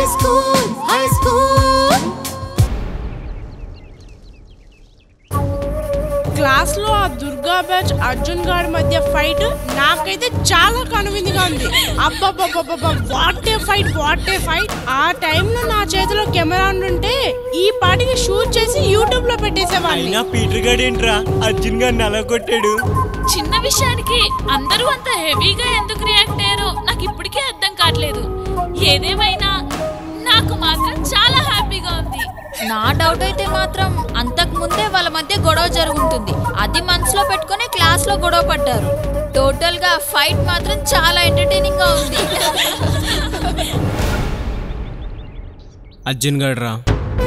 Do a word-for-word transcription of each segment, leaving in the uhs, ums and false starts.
school, high school. Class లో ఆ Durga batch Arjun గారి మధ్య ఫైట్ నాకైతే చాలా కనువిందుగా ఉంది. అబ్బబ్బబ్బబ్బబ్బా what a fight what a fight. ఆ టైంలో నా చేతిలో కెమెరా ఉంటే ఈ పాటికి షూట్ చేసి యూట్యూబ్ లో పెట్టేసేవాడిని. పీటర్ గారు ఏంట్రా అర్జున్ గారిని అలా కొట్టాడు? చిన్న విషయానికి అందరూ అంత హెవీగా ఎందుకు రియాక్ట్ అయ్యారో నాకు ఇప్పటికే అర్థం కావట్లేదు. ఏదేమైనా నాకు మాత్రం చాలా హ్యాపీగా ఉంది. నా డౌట్ అయితే మాత్రం అంతకు ముందే వాళ్ళ మధ్య గొడవ జరుగుతుంది. అది మనసులో పెట్టుకుని క్లాస్ లో గొడవ పడ్డారు. టోటల్ గా ఫైట్ మాత్రం చాలా ఎంటర్టైనింగ్ గా ఉంది. అర్జున్ గారు రా.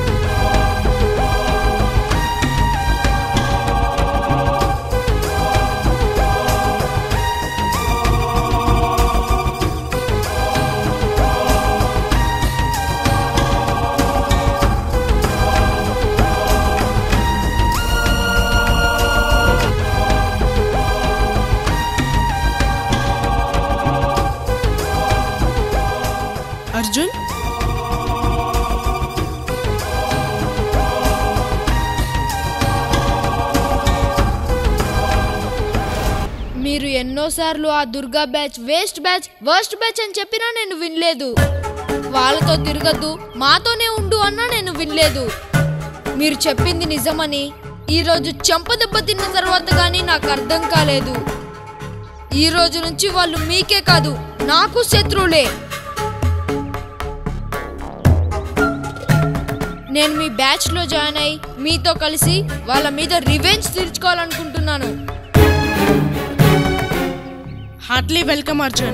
అర్జున్ మీరు ఎన్నోసార్లు ఆ Durga batch waste batch worst batch అని చెప్పినా నేను వినలేదు. వాళ్ళతో తిరగద్దు మాతోనే ఉండు అన్నా నేను వినలేదు. మీరు చెప్పింది నిజమని ఈరోజు చెంపదెబ్బ తిన్న తర్వాత కానీ నాకు అర్థం కాలేదు. ఈ రోజు నుంచి వాళ్ళు మీకే కాదు నాకు శత్రువులే. నేను మీ బ్యాచ్ లో జాయిన్ అయి మీతో కలిసి వాళ్ళ మీద రివెంజ్ తీర్చుకోవాలనుకుంటున్నాను. Heartly welcome Arjun.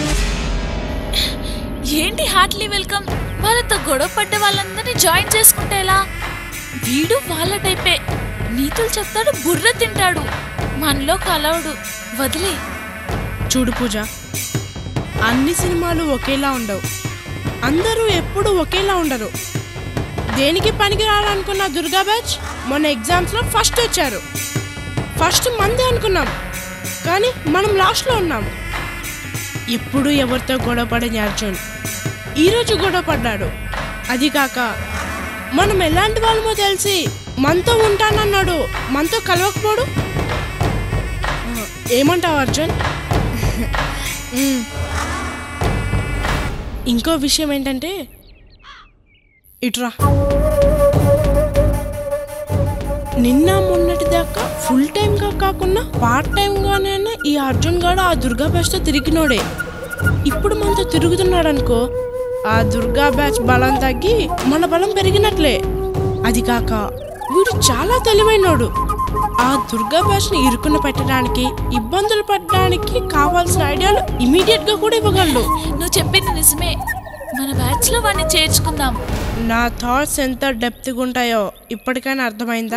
ఏంటి హార్ట్లీ వెల్కమ్? వాళ్ళతో గొడవ పడ్డ వాళ్ళందరినీ జాయిన్ చేసుకుంటేలా? వీడు వాళ్ళ టైపే. నీతులు చెప్తాడు, బుర్ర తింటాడు, మనలో కలవడు. వదిలే. చూడు పూజ, అన్ని సినిమాలు ఒకేలా ఉండవు. అందరూ ఎప్పుడు ఒకేలా ఉండరు. దేనికి పనికి రావాలనుకున్న దుర్గా బ్యాచ్ మొన్న ఎగ్జామ్స్లో ఫస్ట్ వచ్చారు. ఫస్ట్ మంది అనుకున్నాం, కానీ మనం లాస్ట్లో ఉన్నాం. ఎప్పుడు ఎవరితో గొడవ పడని అర్జున్ ఈరోజు గొడవ పడ్డాడు. అది కాక మనం ఎలాంటి వాళ్ళమో తెలిసి మనతో ఉంటానన్నాడు, మనతో కలవకపోడు. ఏమంటావు అర్జున్? ఇంకో విషయం ఏంటంటే, ఇట్రా, నిన్న మొన్నటి దాకా ఫుల్ టైంగా కాకుండా పార్ట్ టైంగానే ఈ అర్జున్ గాడు ఆ దుర్గా బ్యాచ్తో తిరిగినోడే. ఇప్పుడు మనతో తిరుగుతున్నాడు అనుకో, ఆ దుర్గా బ్యాచ్ బలం తగ్గి మన బలం పెరిగినట్లే. అది కాక వీడు చాలా తెలివైనోడు. ఆ దుర్గా బ్యాచ్ని ఇరుకున పెట్టడానికి, ఇబ్బందులు పడడానికి కావాల్సిన ఐడియాలు ఇమీడియట్ గా కూడా ఇవ్వగలడు. నువ్వు చెప్పింది నిజమే. మన బ్యాచ్ లో వాడిని చేర్చుకుందాం. నా థాట్స్ ఎంత డెప్త్గా ఉంటాయో ఇప్పటికైనా అర్థమైందా?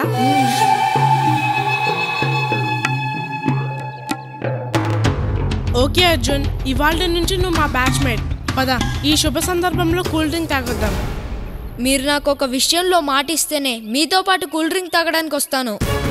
ఓకే అర్జున్, ఇవాళ నుంచి నువ్వు మా బ్యాచ్మేట్. పద, ఈ శుభ సందర్భంలో కూల్ డ్రింక్ తాగొద్దాం. మీరు నాకు ఒక విషయంలో మాట ఇస్తేనే మీతో పాటు కూల్ డ్రింక్ తాగడానికి వస్తాను.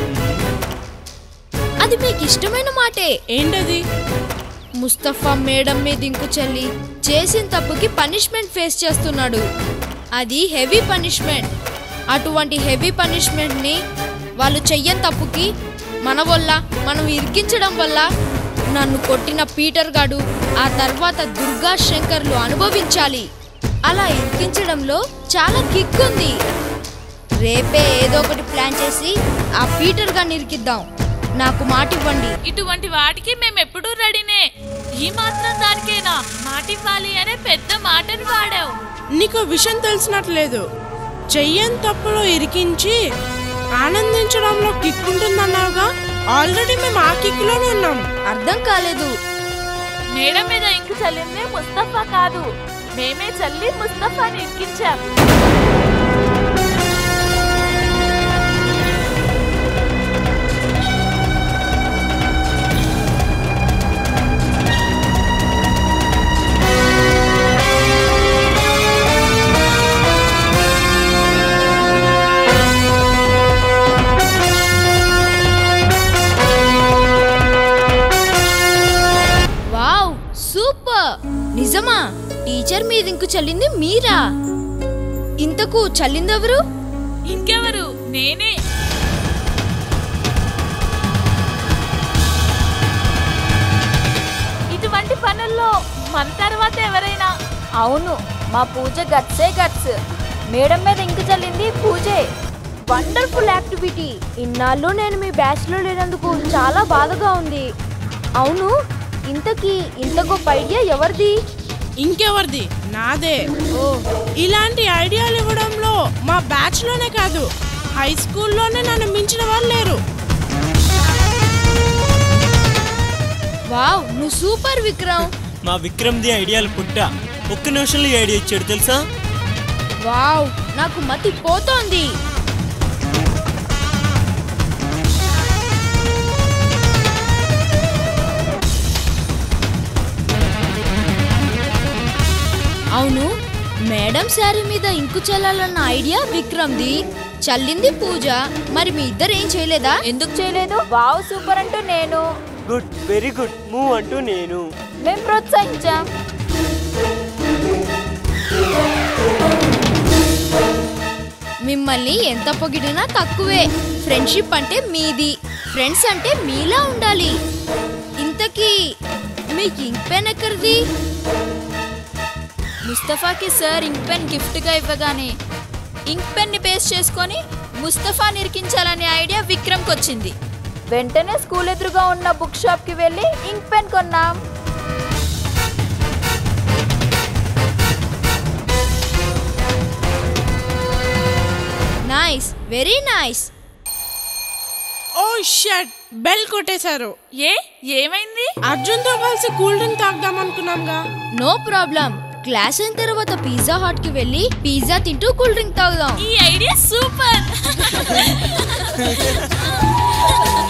అది మీకు ఇష్టమైన మాటే. ఏంటది? ముస్తఫా మేడం మీద ఇంకు చల్లి చేసిన తప్పుకి పనిష్మెంట్ ఫేస్ చేస్తున్నాడు. అది హెవీ పనిష్మెంట్. అటువంటి హెవీ పనిష్మెంట్ని వాళ్ళు చెయ్యని తప్పుకి మన వల్ల మనం ఇరికించడం వల్ల నన్ను కొట్టిన పీటర్ గాడు ఆ తర్వాత దుర్గా శంకర్లు అనుభవించాలి. అలా ఇరికించడంలో చాలా కిక్ ఉంది. రేపే ఏదో ఒకటి ప్లాన్ చేసి ఆ పీటర్ గారిని ఇరికిద్దాం. నాకు మాట ఇవ్వండి. ఇటువంటి వాటికి మేము ఎప్పుడూ రెడీనే. ఈ మాత్రం దానికేనా మాట ఇవ్వాలి అనే పెద్ద మాటను వాడావు. నీకు విషయం తెలిసినట్లేదు. చెయ్యని తప్పులో ఇరికించి ఆనందించడంలో కిక్ ఉంటుందన్నావుగా. ఆల్రెడీ మేము ఆ కిక్లోనే ఉన్నాం. అర్థం కాలేదు. మేడం మీద ఇంకు చల్లిందే ముస్తఫా కాదు, మేమే చల్లి ముస్తఫాని ఇరికించాం. నిజమా? టీచర్ మీద ఇంకు చల్లింది మీరా? ఇంతకు చల్లిందెవరు? ఇంకెవరు, నేనే. ఇటువంటి పనుల్లో మన తర్వాత ఎవరైనా. అవును, మా పూజ గట్సే గట్స్. మేడం మీద ఇంకు చల్లింది పూజే. Wonderful activity. ఇన్నాళ్ళు నేను మీ బ్యాచ్లో లేనందుకు చాలా బాధగా ఉంది. అవును, ఇంతకీ ఇంత గొప్ప ఐడియా ఎవరిది? ఇంకెవరిది? నాదే. ఓ, ఇలాంటి ఐడియాలు ఇవ్వడంలో మా బ్యాచ్ లోనే కాదు, హై స్కూల్లోనే నన్ను మించిన వాళ్ళు లేరు. వావ్, నువ్వు సూపర్ విక్రమ్. మా విక్రమ్ది ఐడియాలు పుట్ట ఒక్క నిమిషంలో ఈ ఐడియా ఇచ్చాడు తెలుసా? వావ్, నాకు మతి పోతోంది. అవును, మేడం శారీ మీద ఇంకు చల్లాలన్న ఐడియా విక్రమ్ది, చల్లింది పూజ. మరి మీ ఇద్దరు ఏం చేయలేదా? ఎందుకు చేయలేదు? వావ్ సూపర్ అంటూ నేను, గుడ్, వెరీ గుడ్ మూవ్ అంటూ నేను. మేము ప్రోత్సహించాం. మిమ్మల్ని ఎంత పొగిడినా తక్కువే. ఫ్రెండ్షిప్ అంటే మీది, ఫ్రెండ్స్ అంటే మీలా ఉండాలి. ఇంతకీ మీకు ఇంక్ పెన్ ఎక్కడిది? ముస్తఫాకి సార్ ఇంక్ పెన్ గిఫ్ట్గా ఇవ్వగానే ఇంక్ పెన్ని పేస్ట్ చేసుకొని ముస్తఫా నిరికించాలనే ఐడియా విక్రమ్కి వచ్చింది. వెంటనే స్కూల్ ఎదురుగా ఉన్న బుక్ షాప్కి వెళ్ళి ఇంక్ పెన్ కొన్నాం. Nice, very nice. Oh shut, bell కొట్టేశారు. ఏ ఏమైంది? అర్జున్తో కలిసి కూల్ డ్రింక్ తాగుదాం అనుకున్నాంగా. No problem. క్లాస్ అయిన తర్వాత పిజ్జా హాట్ కి వెళ్ళి పిజ్జా తింటూ కూల్ డ్రింక్ తాగుదాం. ఈ ఐడియా సూపర్.